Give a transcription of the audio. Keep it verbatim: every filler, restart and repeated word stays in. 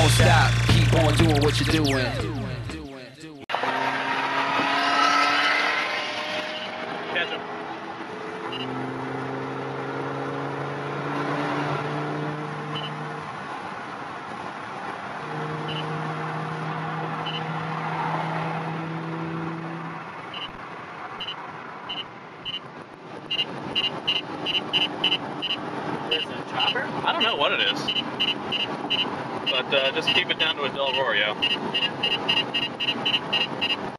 Don't stop, keep on doing what you're doing. Catch him. There's a chopper? I don't know what it is. But uh, just keep it down to a dull roar, yo.